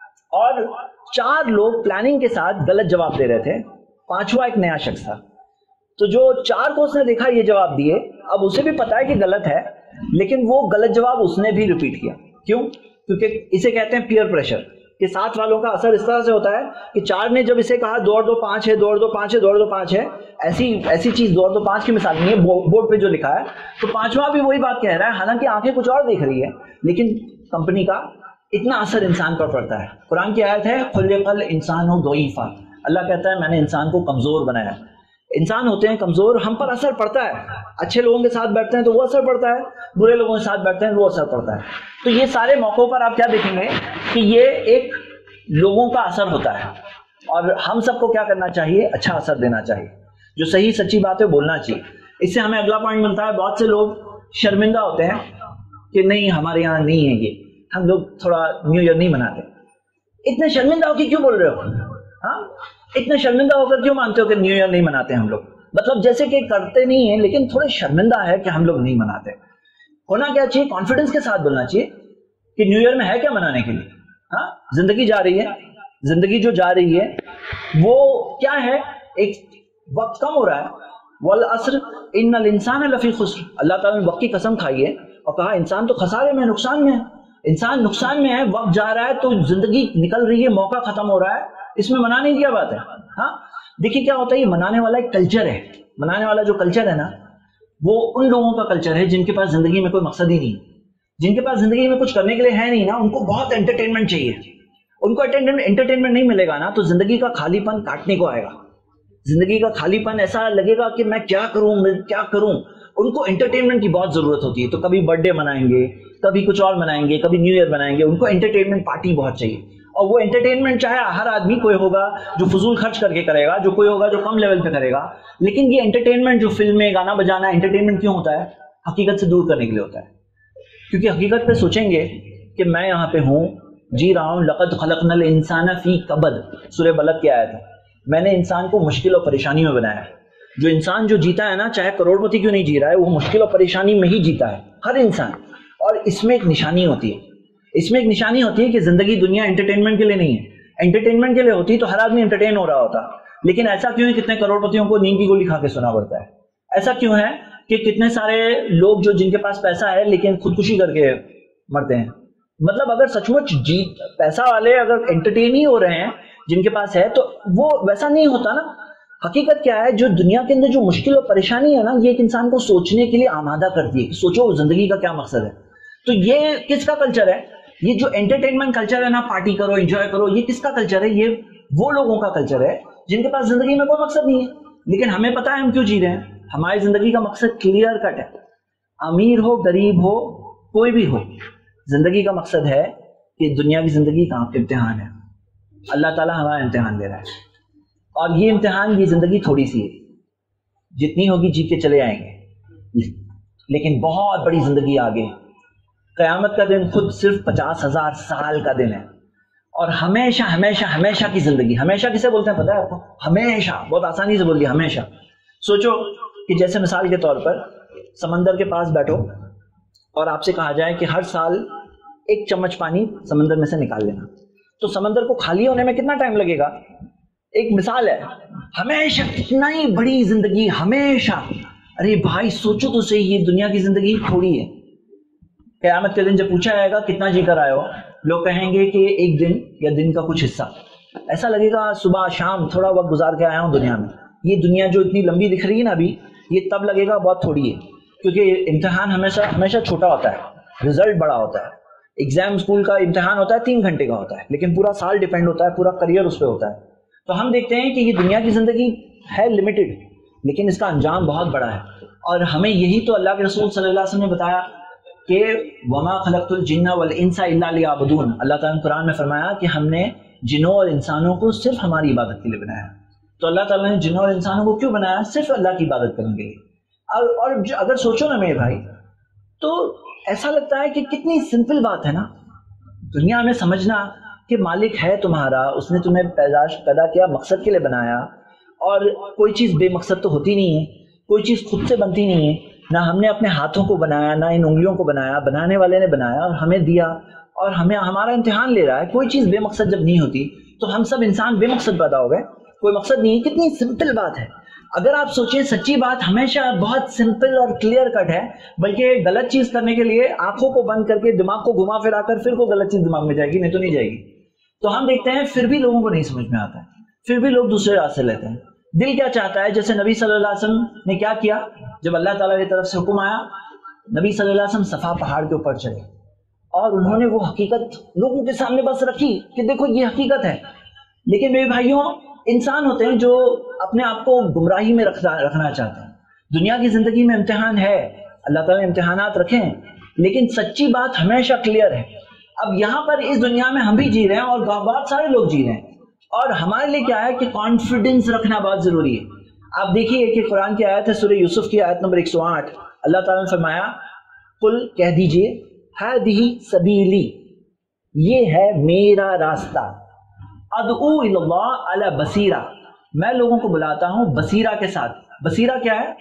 اور 4 لوگ پلاننگ کے ساتھ غلط جواب دے رہے تھے، 5واں ایک نیا شخص تھا. تو جو 4 کو اس نے دیکھا یہ جواب دیے، اب اسے بھی پتا ہے کہ غلط ہے، لیکن وہ غلط جواب اس نے بھی ریپیٹ کیا. کیوں؟ کیونکہ اسے کہتے ہیں پیئر پریشر، کہ ساتھ والوں کا اثر اس طرح سے ہوتا ہے کہ 4 نے جب اسے کہا دوڑ دو 5 ہے، دوڑ دو 5 ہے، دوڑ دو 5 ہے، ایسی چیز دوڑ دو 5 کی مثال نہیں ہے، بورڈ پہ جو لکھا ہے، تو 5واں بھی وہی بات کہہ رہا ہے، حالانکہ آنکھیں کچھ اور دیکھ رہی ہے، لیکن کمپنی کا اتنا اثر انسان پر پڑتا ہے. قرآن کی آیت ہے خلق الانسان ضعیفا، اللہ کہتا ہے میں نے انسان کو کمزور بنایا. انسان ہوتے ہیں کمزور، ہم پر اثر پڑتا ہے، اچھے لوگوں کے ساتھ بیٹھتے ہیں تو وہ اثر پڑتا ہے، برے لوگوں کے ساتھ بیٹھتے ہیں وہ اثر پڑتا ہے. تو یہ سارے موقعوں پر آپ کیا دیکھیں گے کہ یہ ایک لوگوں کا اثر ہوتا ہے، اور ہم سب کو کیا کرنا چاہیے؟ اچھا اثر دینا چاہیے، جو صحیح سچی بات ہے بولنا چاہیے. اس سے ہمیں اگلا پوائنٹ ملتا ہے، بہت سے لوگ شرمندہ ہوتے ہیں کہ نہیں ہمارے یہاں نہیں ہے یہ، ہم لوگ تھوڑا نیو ایئر نہیں مناتے. اتنے شرمندہ ہو کے کیوں بول رہے ہو؟ ہاں اتنے شرمندہ ہو کر کیوں مانتے ہو کہ نیو ایئر نہیں مناتے ہم لوگ؟ مطلب جیسے کہ کرتے نہیں ہیں لیکن تھوڑے شرمندہ ہے کہ ہم لوگ نہیں مناتے. ہونا کیا چاہیے؟ کانفیڈنس کے ساتھ بولنا چاہیے کہ نیو ایئر میں ہے کیا منانے کے لیے. ہاں زندگی جا رہی ہے، زندگی جو جا رہی ہے وہ کیا ہے، ایک وقت کم ہو رہا ہے. والعصر ان الانسان لفی خسر، اللہ تعالیٰ نے وقت کی قسم کھائی ہے اور کہا انسان تو خسارے میں، نقصان میں ہے. انسان نقصان میں ہے، وقت جا رہا ہے تو زندگی نکل رہی ہے، موقع ختم ہو رہا ہے، اس میں منانے کی کیا بات ہے؟ ہاں دیکھیے کیا ہوتا ہے، یہ منانے والا ایک کلچر ہے. منانے والا جو کلچر ہے نا، وہ ان لوگوں کا کلچر ہے جن کے پاس زندگی میں کوئی مقصد ہی نہیں، جن کے پاس زندگی میں کچھ کرنے کے لیے ہے نہیں نا، ان کو بہت انٹرٹینمنٹ چاہیے. ان کو انٹرٹینمنٹ نہیں ملے گا نا تو زندگی کا خالی پن کاٹنے کو آئے گا. زندگی کا خالی پن ایسا لگے گا کہ میں کیا کروں، میں کیا کروں. ان کو انٹرٹینمنٹ کی بہت ضرورت ہوتی ہے، تو کبھی برتھ ڈے منائیں گے، کبھی کچھ اور منائیں گے، کبھی نیو ایئر منائیں گے. ان کو انٹرٹینمنٹ پارٹی بہت چاہیے، اور وہ انٹرٹینمنٹ چاہے ہر آدمی، کوئی ہوگا جو فضول خرچ کر کے کرے گا، جو کوئی ہوگا جو کم لیول پہ کرے گا. لیکن یہ انٹرٹینمنٹ جو فلمیں، گانا بجانا، انٹرٹینمنٹ کیوں ہوتا ہے؟ حقیقت سے دور کرنے کے لیے ہوتا ہے. کیونکہ حقیقت پہ سوچیں گے کہ میں یہاں پہ ہوں، جی رہا ہوں. لقد خلقنا الانسان فی کبد، سورہ بلد کی آیت ہے. میں نے انسان کو مشکل اور پریشانی میں بنایا ہے. جو انسان جو جیتا ہے نا، چاہے کروڑ پتی کیوں نہیں جی رہا ہے، وہ مشکل اور پریشانی میں ہی جیتا ہے، ہر انسان. اور اس میں ایک نشانی ہوتی ہے، اس میں ایک نشانی ہوتی ہے کہ زندگی دنیا انٹرٹینمنٹ کے لیے نہیں ہے. انٹرٹینمنٹ کے لیے ہوتی تو ہر آدمی انٹرٹین ہو رہا ہوتا. لیکن ایسا کیوں ہے کتنے کروڑ پتیوں کو نیند کی گولی کھا کے سونا پڑتا ہے؟ ایسا کیوں ہے کہ کتنے سارے لوگ جو جن کے پاس پیسہ ہے لیکن خودکشی کر کے مرتے ہیں؟ مطلب اگر سچ مچ پیسہ والے اگر انٹرٹین ہی ہو رہے ہیں جن کے پاس ہے، تو وہ ویسا نہیں ہوتا نا. حقیقت کیا ہے، جو دنیا کے اندر جو مشکل اور پریشانی ہے نا، یہ ایک انسان کو سوچنے کے لیے آمادہ کرتی ہے کہ سوچو زندگی کا کیا مقصد ہے. تو یہ کس کا کلچر ہے؟ یہ جو انٹرٹینمنٹ کلچر ہے نا، پارٹی کرو، انجوائے کرو، یہ کس کا کلچر ہے؟ یہ وہ لوگوں کا کلچر ہے جن کے پاس زندگی میں کوئی مقصد نہیں ہے. لیکن ہمیں پتا ہے ہم کیوں جی رہے ہیں. ہماری زندگی کا مقصد کلیئر کٹ ہے. امیر ہو، غریب ہو، کوئی بھی ہو، زندگی کا مقصد ہے کہ دنیا کی زندگی کا امتحان ہے. اللہ تعالیٰ ہمارا امتحان لے رہا ہے، اور یہ امتحان، یہ زندگی تھوڑی سی ہے، جتنی ہوگی جیت کے چلے آئیں گے. لیکن بہت بڑی زندگی آگے. قیامت کا دن خود صرف 50,000 سال کا دن ہے، اور ہمیشہ ہمیشہ ہمیشہ کی زندگی. ہمیشہ کسے بولتے ہیں پتہ ہے آپ کو؟ ہمیشہ. بہت آسانی سے بول دیا ہمیشہ. سوچو کہ جیسے مثال کے طور پر سمندر کے پاس بیٹھو اور آپ سے کہا جائے کہ ہر سال 1 چمچ پانی سمندر میں سے نکال لینا، تو سمندر کو خالی ہونے میں کتنا ٹائم لگے گا؟ ایک مثال ہے. ہمیشہ کتنا ہی بڑی زندگی، ہمیشہ. ارے بھائی سوچو تو صحیح، یہ دنیا کی زندگی تھوڑی ہے. قیامت کے دن جب پوچھا جائے گا کتنا جی کر آئے ہو، لوگ کہیں گے کہ 1 دن یا دن کا کچھ حصہ. ایسا لگے گا صبح شام تھوڑا وقت گزار کے آیا ہوں دنیا میں. یہ دنیا جو اتنی لمبی دکھ رہی ہے نا ابھی، یہ تب لگے گا بہت تھوڑی ہے، کیونکہ امتحان ہمیشہ چھوٹا ہوتا ہے، رزلٹ بڑا ہوتا ہے. ایگزام اسکول کا امتحان ہوتا ہے 3 گھنٹے کا ہوتا ہے، لیکن پورا سال ڈیپینڈ ہوتا ہے، پورا کریئر اس پہ ہوتا ہے. تو ہم دیکھتے ہیں کہ یہ دنیا کی زندگی ہے لمیٹڈ، لیکن اس کا انجام بہت بڑا ہے. اور ہمیں یہی تو اللہ کے رسول صلی اللہ علیہ وسلم نے بتایا کہ وما خلقت الجن والانس الا لیعبدون. اللہ تعالیٰ نے قرآن میں فرمایا کہ ہم نے جنوں اور انسانوں کو صرف ہماری عبادت کے لیے بنایا. تو اللہ تعالیٰ نے جنوں اور انسانوں کو کیوں بنایا؟ صرف اللہ کی عبادت کرنے کے لیے. اور اگر سوچو نا میرے بھائی، تو ایسا لگتا ہے کہ کتنی سمپل بات ہے نا. دنیا میں سمجھنا کہ مالک ہے تمہارا، اس نے تمہیں پیدا کیا، مقصد کے لیے بنایا. اور کوئی چیز بے مقصد تو ہوتی نہیں ہے، کوئی چیز خود سے بنتی نہیں ہے. نہ ہم نے اپنے ہاتھوں کو بنایا، نہ ان انگلیوں کو بنایا، بنانے والے نے بنایا اور ہمیں دیا، اور ہمیں ہمارا امتحان لے رہا ہے۔ کوئی چیز بے مقصد جب نہیں ہوتی تو ہم سب انسان بے مقصد پیدا ہو گئے، کوئی مقصد نہیں ہے۔ کتنی سمپل بات ہے، اگر آپ سوچیں سچی بات ہمیشہ بہت سمپل اور کلیئر کٹ ہے، بلکہ غلط چیز کرنے کے لیے آنکھوں کو بند کر کے دماغ کو گھما پھرا کر پھر کوئی غلط چیز دماغ میں جائے گی، نہیں تو نہیں جائے گی۔ تو ہم دیکھتے ہیں پھر بھی لوگوں کو نہیں سمجھ میں آتا ہے، پھر بھی لوگ دوسرے راستے لیتے ہیں۔ دل کیا چاہتا ہے؟ جیسے نبی صلی اللہ علیہ وسلم نے کیا کیا، جب اللہ تعالیٰ کی طرف سے حکم آیا، نبی صلی اللہ علیہ وسلم صفا پہاڑ کے اوپر چلے اور انہوں نے وہ حقیقت لوگوں کے سامنے بس رکھی کہ دیکھو یہ حقیقت ہے۔ لیکن میرے بھائیوں، انسان ہوتے ہیں جو اپنے آپ کو گمراہی میں رکھنا چاہتے ہیں۔ دنیا کی زندگی میں امتحان ہے، اللہ تعالیٰ نے امتحانات رکھے ہیں، لیکن سچی بات ہمیشہ کلیئر ہے۔ اب یہاں پر اس دنیا میں ہم بھی جی رہے ہیں اور بہت سارے لوگ جی رہے ہیں، اور ہمارے لیے کیا ہے کہ کانفیڈنس رکھنا بہت ضروری ہے۔ آپ دیکھیے کہ قرآن کی آیت ہے سورہ یوسف کی آیت نمبر 108، اللہ تعالیٰ نے فرمایا قل کہہ دیجئے ہذہ سبیلی، یہ ہے میرا راستہ، ادعو الی اللہ علی بصیرہ، میں لوگوں کو بلاتا ہوں بصیرہ کے ساتھ۔ بصیرہ کیا ہے؟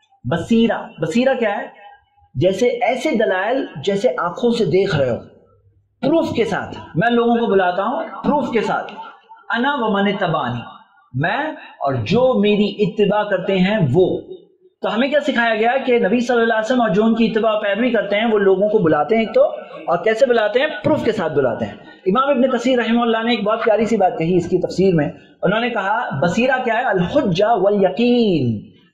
بصیرہ کیا ہے؟ جیسے ایسے دلائل جیسے آنکھوں سے دیکھ رہے ہو، پروف کے ساتھ میں لوگوں کو بلاتا ہوں، پروف کے ساتھ۔ انا ومن اتبعنی، میں اور جو میری اتباع کرتے ہیں وہ۔ تو ہمیں کیا سکھایا گیا کہ نبی صلی اللہ علیہ وسلم اور جو ان کی اتباع پیروی کرتے ہیں وہ لوگوں کو بلاتے ہیں ایک تو، اور کیسے بلاتے ہیں؟ پروف کے ساتھ بلاتے ہیں۔ امام ابن کثیر رحمہ اللہ نے ایک بہت پیاری سی بات کہی اس کی تفسیر میں، انہوں نے کہا بصیرہ کیا ہے؟ الحجہ والیقین۔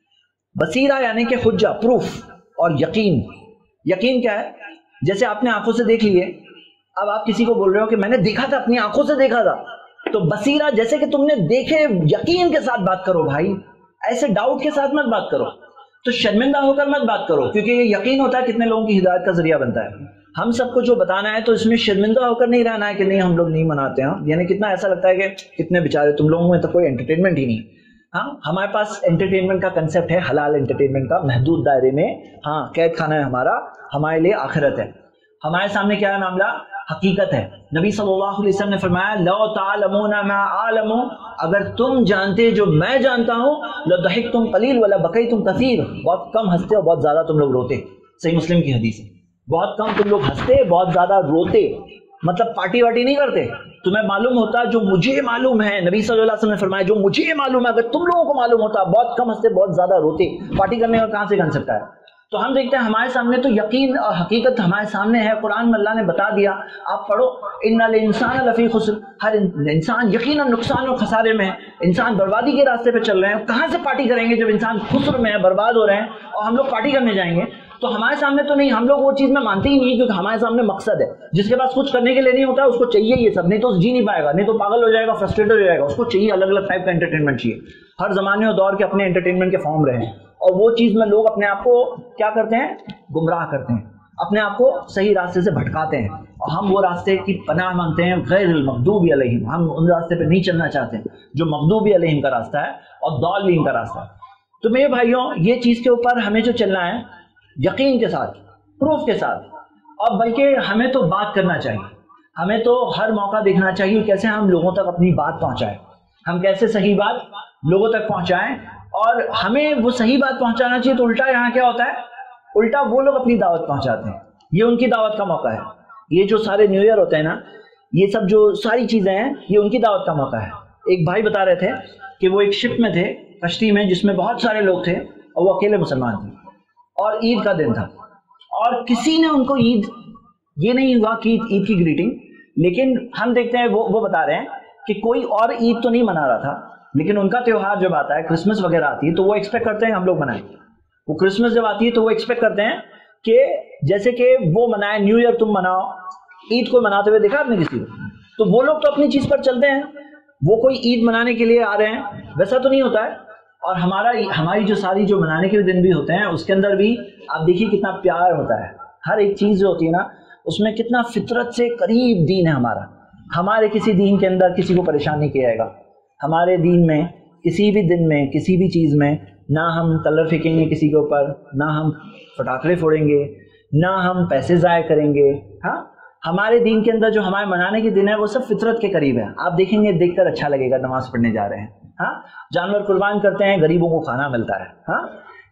بصیرہ یعنی کہ حجہ، پروف، اور یقین۔ یقین کیا ہے؟ جیسے آپ نے آنکھوں سے دیکھ لیے، اب آپ کسی کو بول رہے ہو کہ میں نے دیکھا تھا، اپنی آنکھوں سے دیکھا تھا، تو بصیرہ جیسے کہ تم نے دیکھے، یقین کے ساتھ بات کرو بھائی، ایسے ڈاؤٹ کے ساتھ مت بات کرو، تو شرمندہ ہو کر مت بات کرو، کیونکہ یہ یقین ہوتا ہے کتنے لوگوں کی ہدایت کا ذریعہ بنتا ہے۔ ہم سب کو جو بتانا ہے تو اس میں شرمندہ ہو کر نہیں رہنا ہے کہ نہیں ہم لوگ نہیں مناتے ہیں، یعنی کتنا ایسا لگتا ہے کہ کتنے بیچارے تم لوگوں میں تو کوئی انٹرٹینمنٹ ہی نہیں۔ ہاں، ہمارے پاس انٹرٹینمنٹ کا کنسپٹ ہے، حلال انٹرٹینمنٹ کا، محدود دائرے میں، ہاں قید خانہ ہے ہمارا، ہمارے لیے آخرت ہے۔ ہمارے سامنے کیا ہے معاملہ؟ حقیقت ہے۔ نبی صلی اللہ علیہ وسلم نے فرمایا لو تعلمون ما اعلم، اگر تم جانتے جو میں جانتا ہوں، لضحکتم قلیل ولا بکیتم کثیر، بہت کم ہنستے اور بہت زیادہ تم لوگ روتے۔ صحیح مسلم کی حدیث ہے، بہت کم تم لوگ ہنستے، بہت زیادہ روتے، مطلب پارٹی واٹی نہیں کرتے۔ تمہیں معلوم ہوتا جو مجھے معلوم ہے، نبی صلی اللہ علیہ وسلم نے فرمایا جو مجھے معلوم ہے، اگر تم لوگوں کو معلوم ہوتا، بہت کم ہنستے بہت زیادہ روتے، پارٹی کرنے کا کہاں سے کن سکتا ہے؟ تو ہم دیکھتے ہیں ہمارے سامنے تو یقین اور حقیقت ہمارے سامنے ہے، قرآن میں اللہ نے بتا دیا، آپ پڑھو ان الانسان لفی خسر، ہر انسان یقیناً نقصان اور خسارے میں ہے، انسان بربادی کے راستے پہ چل رہے ہیں۔ کہاں سے پارٹی کریں گے جب انسان خسر میں ہے، برباد ہو رہے ہیں، اور ہم لوگ پارٹی کرنے جائیں گے؟ تو ہمارے سامنے تو نہیں، ہم لوگ وہ چیز میں مانتے ہی نہیں، کیونکہ ہمارے سامنے مقصد ہے۔ جس کے پاس کچھ کرنے کے لیے نہیں ہوتا اس کو چاہیے یہ سب، نہیں تو جی نہیں پائے گا، نہیں تو پاگل ہو جائے گا، فرسٹریٹڈ ہو جائے گا، اس کو چاہیے الگ الگ ٹائپ کا انٹرٹینمنٹ چاہیے۔ ہر زمانے اور دور کے اپنے انٹرٹینمنٹ کے فارم رہے ہیں، اور وہ چیز میں لوگ اپنے آپ کو کیا کرتے ہیں؟ گمراہ کرتے ہیں، اپنے آپ کو صحیح راستے سے بھٹکاتے ہیں، اور ہم وہ راستے کی پناہ مانگتے ہیں، غیر المغضوب علیہم، ہم ان راستے پہ نہیں چلنا چاہتے ہیں جو مغضوب علیہم کا راستہ ہے اور ضالین کا راستہ ہے۔ تو میرے بھائیوں، یہ چیز کے اوپر ہمیں جو چلنا ہے یقین کے ساتھ، پروف کے ساتھ، اور بلکہ ہمیں تو بات کرنا چاہیے، ہمیں تو ہر موقع دیکھنا چاہیے کیسے ہم لوگوں تک اپنی بات پہنچائیں، ہم کیسے صحیح بات لوگوں تک پہنچائیں، اور ہمیں وہ صحیح بات پہنچانا چاہیے۔ تو الٹا یہاں کیا ہوتا ہے؟ الٹا وہ لوگ اپنی دعوت پہنچاتے ہیں، یہ ان کی دعوت کا موقع ہے۔ یہ جو سارے نیو ایئر ہوتے ہیں نا، یہ سب جو ساری چیزیں ہیں، یہ ان کی دعوت کا موقع ہے۔ ایک بھائی بتا رہے تھے کہ وہ ایک شپ میں تھے، کشتی میں، جس میں بہت سارے لوگ تھے اور وہ اکیلے مسلمان تھے، اور عید کا دن تھا، اور کسی نے ان کو عید، یہ نہیں ہوا کہ عید کی گریٹنگ، لیکن ہم دیکھتے ہیں وہ بتا رہے ہیں کہ کوئی اور عید تو نہیں منا رہا تھا، لیکن ان کا تیوہار جب آتا ہے، کرسمس وغیرہ آتی ہے، تو وہ ایکسپیکٹ کرتے ہیں ہم لوگ منائیں۔ وہ کرسمس جب آتی ہے تو وہ ایکسپیکٹ کرتے ہیں کہ جیسے کہ وہ منائے، نیو ایئر تم مناؤ، عید کو مناتے ہوئے دیکھا آپ نے کسی کو؟ تو وہ لوگ تو اپنی چیز پر چلتے ہیں، وہ کوئی عید منانے کے لیے آ رہے ہیں، ویسا تو نہیں ہوتا ہے۔ اور ہماری جو ساری جو منانے کے دن بھی ہوتے ہیں، اس کے اندر بھی آپ دیکھیے کتنا پیار ہوتا ہے، ہر ایک چیز جو ہوتی ہے نا، اس میں کتنا فطرت سے قریب دین ہے ہمارا۔ ہمارے کسی دین کے اندر کسی کو پریشان نہیں کیا جائے گا، ہمارے دین میں کسی بھی دن میں کسی بھی چیز میں نہ ہم کلر پھینکیں گے کسی کے اوپر، نہ ہم پٹاخے پھوڑیں گے، نہ ہم پیسے ضائع کریں گے۔ ہاں، ہمارے دین کے اندر جو ہمارے منانے کے دن ہے وہ سب فطرت کے قریب ہے۔ آپ دیکھیں گے، دیکھ کر اچھا لگے گا، نماز پڑھنے جا رہے ہیں، ہاں، جانور قربان کرتے ہیں، غریبوں کو کھانا ملتا ہے، ہاں،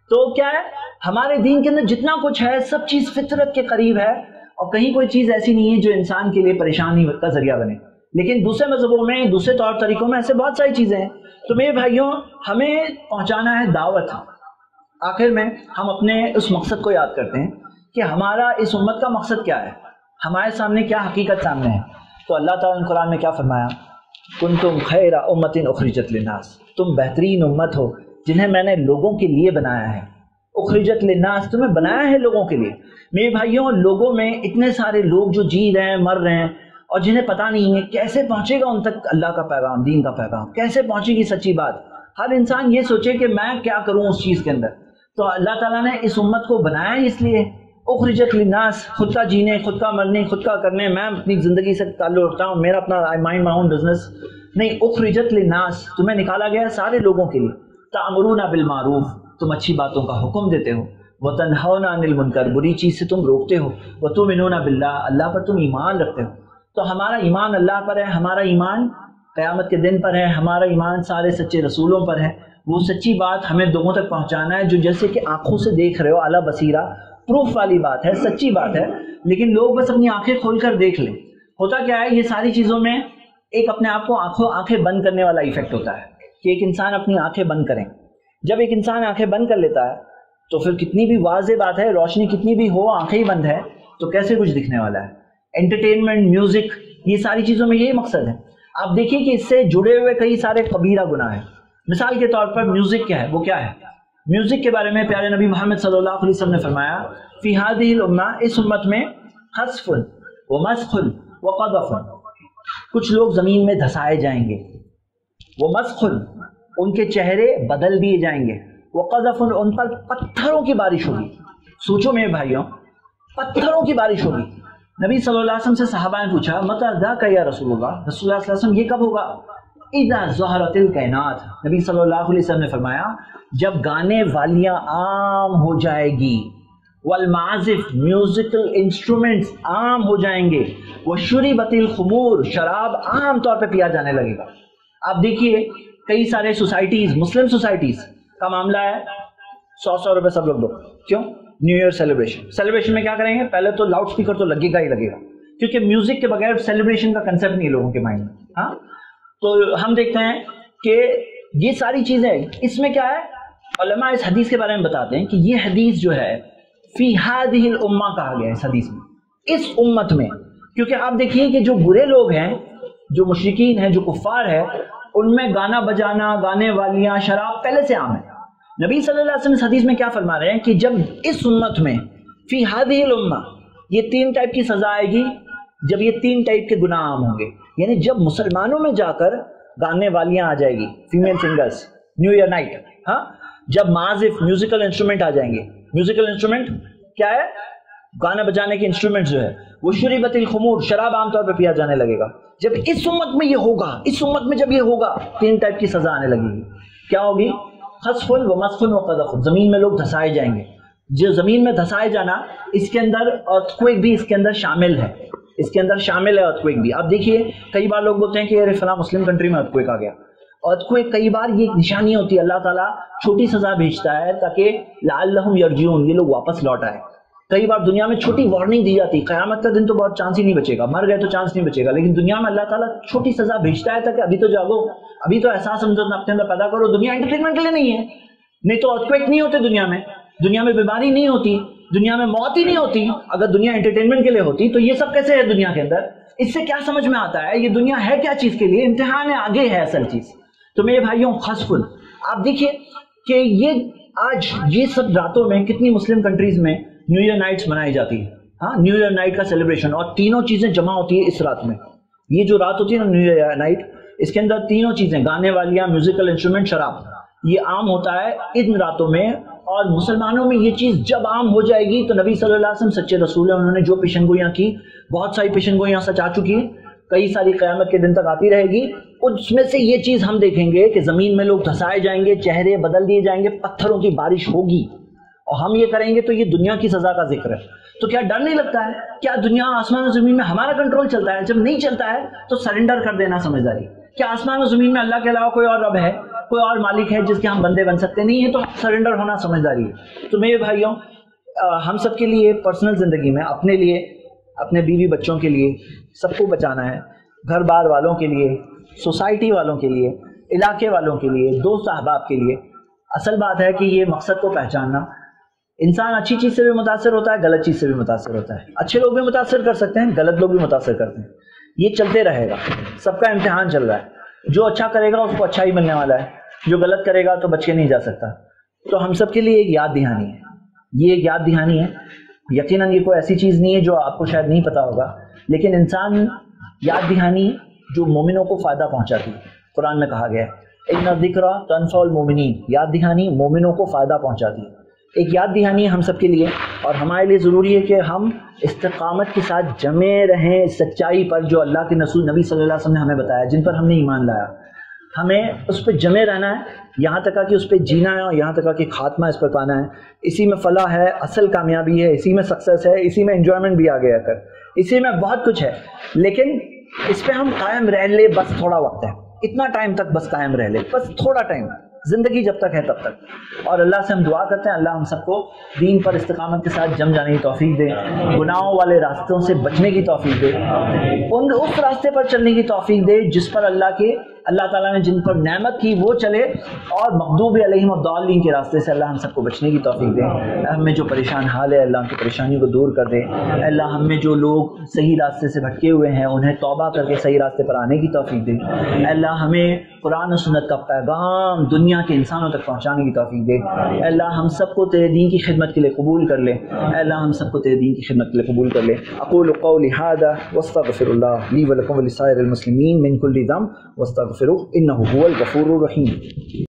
تو کیا ہے ہمارے دین کے اندر جتنا کچھ ہے سب چیز فطرت کے قریب ہے، اور کہیں کوئی چیز ایسی نہیں ہے جو انسان کے لیے پریشانی کا ذریعہ بنے. لیکن دوسرے مذہبوں میں دوسرے طور طریقوں میں ایسے بہت ساری چیزیں ہیں. تو میرے بھائیوں ہمیں پہنچانا ہے دعوت. آخر میں ہم اپنے اس مقصد کو یاد کرتے ہیں کہ ہمارا اس امت کا مقصد کیا ہے، ہمارے سامنے کیا حقیقت سامنے ہے. تو اللہ تعالیٰ نے قرآن میں کیا فرمایا، کنتم خیر امت اخرجت للناس، تم بہترین امت ہو جنہیں میں نے لوگوں کے لیے بنایا ہے. اخرجت للناس، تمہیں بنایا ہے لوگوں کے لیے. میرے بھائیوں لوگوں میں اتنے سارے لوگ جو جی رہے ہیں مر رہے ہیں اور جنہیں پتہ نہیں ہے کیسے پہنچے گا ان تک اللہ کا پیغام، دین کا پیغام، کیسے پہنچے گی سچی بات. ہر انسان یہ سوچے کہ میں کیا کروں اس چیز کے اندر. تو اللہ تعالیٰ نے اس امت کو بنایا اس لیے اخرجت للناس، خود کا جینے، خود کا مرنے، خود کا کرنے. میں اپنی زندگی سے تعلق رکھتا ہوں، میرا اپنا مائنڈ مائی اون بزنس نہیں. اخرجت للناس، تمہیں نکالا گیا سارے لوگوں کے لیے. تأمرون بالمعروف، تم اچھی باتوں کا حکم دیتے ہو. وتنہون عن المنکر، بری چیز سے تم روکتے ہو. وتؤمنون باللہ، اللہ پر تم ایمان رکھتے ہو. تو ہمارا ایمان اللہ پر ہے، ہمارا ایمان قیامت کے دن پر ہے، ہمارا ایمان سارے سچے رسولوں پر ہے. وہ سچی بات ہمیں لوگوں تک پہنچانا ہے جو جیسے کہ آنکھوں سے دیکھ رہے ہو، اعلیٰ بصیرہ، پروف والی بات ہے، سچی بات ہے. لیکن لوگ بس اپنی آنکھیں کھول کر دیکھ لیں. ہوتا کیا ہے یہ ساری چیزوں میں ایک اپنے آپ کو آنکھیں بند کرنے والا ایفیکٹ ہوتا ہے کہ ایک انسان اپنی آنکھیں بند کریں. جب ایک انسان آنکھیں بند کر لیتا ہے تو پھر کتنی بھی واضح بات ہے، روشنی کتنی بھی ہو، آنکھیں ہی بند ہے تو کیسے کچھ دکھنے والا ہے. انٹرٹینمنٹ، میوزک، یہ ساری چیزوں میں یہی مقصد ہے. آپ دیکھیے کہ اس سے جڑے ہوئے کئی سارے کبیرہ گناہ ہیں. مثال کے طور پر میوزک کیا ہے، وہ کیا ہے؟ میوزک کے بارے میں پیارے نبی محمد صلی اللہ علیہ وسلم نے فرمایا فی هذه الامہ، اس امت میں خسف ومسخ وقذف، کچھ لوگ زمین میں دھسائے جائیں گے. ومسخ، ان کے چہرے بدل دیے جائیں گے. وقذف، ان پر پتھروں کی بارش ہوگی. سوچو میرے بھائیوں، پتھروں کی بارش ہوگی. نبی صلی اللہ علیہ وسلم سے صحابہ نے پوچھا متی ذاک یا رسول اللہ، رسول اللہ صلی اللہ علیہ وسلم یہ کب ہوگا؟ اذا ظہرت الکائنات، نبی صلی اللہ علیہ وسلم نے فرمایا جب گانے والیاں عام ہو جائے گی. والمعازف، میوزیکل انسٹرومنٹس عام ہو جائیں گے. وشربت الخمور، شراب عام طور پہ پیا جانے لگے گا. آپ دیکھیے کئی سارے سوسائٹیز، مسلم سوسائٹیز کا معاملہ ہے 100 روپے سب لوگ دو. کیوں؟ نیو ایئر سیلیبریشن میں کیا کریں گے؟ پہلے تو لاؤڈ اسپیکر تو لگے گا ہی لگے گا، کیونکہ میوزک کے بغیر سیلیبریشن کا کنسیپٹ نہیں ہے لوگوں کے مائنڈ میں. ہاں تو ہم دیکھتے ہیں کہ یہ ساری چیزیں اس میں کیا ہے، علماء اس حدیث کے بارے میں بتاتے ہیں کہ یہ حدیث جو ہے فی هذه الامہ کہا گیا ہے اس حدیث میں، اس امت میں. کیونکہ آپ دیکھیے کہ جو برے لوگ ہیں، جو مشرکین ہیں، جو کفار ہیں، ان میں گانا بجانا، گانے والیاں، شراب پہلے سے عام ہے. نبی صلی اللہ علیہ وسلم اس حدیث میں کیا فرما رہے ہیں کہ جب اس امت میں فی هذه الامہ یہ 3 ٹائپ کی سزا آئے گی، جب یہ 3 ٹائپ کے گناہ عام ہوں گے، یعنی جب مسلمانوں میں جا کر گانے والیاں آ جائے گی، female singers, new year night, ہاں، جب معازف، میوزیکل انسٹرومنٹ آ جائیں گے. میوزیکل انسٹرومنٹ کیا ہے؟ گانا بجانے کے انسٹرومنٹ جو ہے. وہ شربت الخمور، شراب عام طور پہ پیا جانے لگے گا. جب اس امت میں یہ ہوگا، اس امت میں جب یہ ہوگا 3 ٹائپ کی سزا آنے لگے گی. کیا ہوگی؟ خسف ومسخ وقذف، زمین میں لوگ دھسائے جائیں گے. جو زمین میں دھسائے جانا، اس کے اندر ارتھکویک بھی اس کے اندر شامل ہے، اس کے اندر شامل ہے ارتھکویک بھی. آپ دیکھیے کئی بار لوگ بولتے ہیں کہ ارے فلاں مسلم کنٹری میں ارتھکویک آ گیا. ارتھکویک کئی بار یہ نشانی ہوتی ہے، اللہ تعالیٰ چھوٹی سزا بھیجتا ہے تاکہ لعلہم یرجعون، یہ لوگ واپس لوٹ آئے. کئی بار دنیا میں چھوٹی وارننگ دی جاتی، قیامت کا دن تو بہت چانس ہی نہیں بچے گا، مر گئے تو چانس نہیں بچے گا، لیکن دنیا میں اللہ تعالیٰ چھوٹی سزا بھیجتا ہے تاکہ ابھی تو جاگو، ابھی تو احساس اپنے اندر پیدا کرو. دنیا انٹرٹینمنٹ کے لیے نہیں ہے، نہیں تو ارتھکویک نہیں ہوتے دنیا میں بیماری نہیں ہوتی، دنیا میں موت ہی نہیں ہوتی. اگر دنیا انٹرٹینمنٹ کے لیے ہوتی تو یہ سب کیسے ہے دنیا کے اندر؟ اس سے کیا سمجھ میں آتا ہے یہ دنیا ہے کیا چیز کے لیے؟ امتحان ہے، آگے ہے اصل چیز. تو میرے بھائیوں خسف، آپ دیکھیے کہ یہ آج یہ سب راتوں میں کتنی مسلم کنٹریز میں نیو ایئر نائٹس منائی جاتی ہے. ہاں، نیو ایئر نائٹ کا سیلیبریشن، اور تینوں چیزیں جمع ہوتی ہے اس رات میں. یہ جو رات ہوتی ہے نا نیو ایئر نائٹ، اس کے اندر تینوں چیزیں، گانے والیاں، میوزیکل انسٹرومنٹ، شراب، یہ عام ہوتا ہے ان راتوں میں. اور مسلمانوں میں یہ چیز جب عام ہو جائے گی تو نبی صلی اللہ علیہ وسلم سچے رسول ہیں، انہوں نے جو پیشن گوئیاں کی، بہت ساری پیشن گوئیاں سچ آ چکی ہیں، کئی ساری قیامت کے دن تک آتی رہے گی. اس میں سے یہ چیز ہم دیکھیں گے کہ زمین میں لوگ دھسائے جائیں گے، چہرے بدل دیے جائیں گے، پتھروں کی بارش ہوگی. اور ہم یہ کریں گے تو یہ دنیا کی سزا کا ذکر ہے. تو کیا ڈر نہیں لگتا ہے؟ کیا دنیا آسمان و زمین میں ہمارا کنٹرول چلتا ہے؟ جب نہیں چلتا ہے تو سرنڈر کر دینا سمجھداری. کیا آسمان و زمین میں اللہ کے علاوہ کوئی اور رب ہے؟ کوئی اور مالک ہے جس کے ہم بندے بن سکتے نہیں ہیں، تو سرنڈر ہونا سمجھداری ہے۔ تو میرے بھائیوں، ہم سب کے لیے پرسنل زندگی میں، اپنے لیے، اپنے بیوی بچوں کے لیے، سب کو بچانا ہے، گھر بار والوں کے لیے، سوسائٹی والوں کے لیے، علاقے والوں کے لیے، دوست احباب کے لیے۔ اصل بات ہے کہ یہ مقصد کو پہچاننا۔ انسان اچھی چیز سے بھی متاثر ہوتا ہے، غلط چیز سے بھی متاثر ہوتا ہے۔ اچھے لوگ بھی متاثر کر سکتے ہیں، غلط لوگ بھی متاثر کرتے ہیں۔ یہ چلتے رہے گا، سب کا امتحان چل رہا ہے۔ جو اچھا کرے گا اس کو اچھا ہی ملنے والا ہے، جو غلط کرے گا تو بچ کے نہیں جا سکتا۔ تو ہم سب کے لیے ایک یاد دہانی ہے، یہ ایک یاد دہانی ہے۔ یقیناً یہ کوئی ایسی چیز نہیں ہے جو آپ کو شاید نہیں پتا ہوگا، لیکن انسان یاد دہانی جو مومنوں کو فائدہ پہنچاتی ہے۔ قرآن میں کہا گیا ہے ان الذکر تنفع المؤمنین، یاد دہانی مومنوں کو فائدہ پہنچاتی ہے۔ ایک یاد دہانی ہے ہم سب کے لیے، اور ہمارے لیے ضروری ہے کہ ہم استقامت کے ساتھ جمے رہیں سچائی پر جو اللہ کے رسول نبی صلی اللہ علیہ وسلم نے ہمیں بتایا، جن پر ہم نے ایمان لایا۔ ہمیں اس پہ جمے رہنا ہے، یہاں تک کہ اس پہ جینا ہے، اور یہاں تک کہ خاتمہ اس پر پانا ہے۔ اسی میں فلاح ہے، اصل کامیابی ہے، اسی میں سکسیس ہے، اسی میں انجوائمنٹ بھی آگے آ کر، اسی میں بہت کچھ ہے۔ لیکن اس پہ ہم قائم رہ لے، بس تھوڑا وقت ہے، اتنا ٹائم تک بس قائم رہ لے، بس تھوڑا ٹائم، زندگی جب تک ہے تب تک۔ اور اللہ سے ہم دعا کرتے ہیں اللہ ہم سب کو دین پر استقامت کے ساتھ جم جانے کی توفیق دے، گناہوں والے راستوں سے بچنے کی توفیق دے، اس راستے پر چلنے کی توفیق دے جس پر اللہ تعالیٰ نے جن پر نعمت کی وہ چلے، اور مغضوب علیہم الضالین کے راستے سے اللہ ہم سب کو بچنے کی توفیق دے۔ ہم میں جو پریشان حال ہے اللہ ان کی پریشانیوں کو دور کر دے۔ اللہ ہم میں جو لوگ صحیح راستے سے بھٹکے ہوئے ہیں انہیں توبہ کر کے صحیح راستے پر آنے کی توفیق دے۔ اللہ ہمیں قرآن و سنت کا پیغام دنیا کے انسانوں تک پہنچانے کی توفیق دے۔ اللہ ہم سب کو تیرے دین کی خدمت کے لیے قبول کر لے۔ اللہ ہم سب کو تیرے دین کی خدمت کے لیے قبول کر لے۔ اقول قولی ھذا واستغفر اللہ لی ولکم ولسائر المسلمین من کل ذنب واستغفروہ انہ ھو الغفور الرحیم۔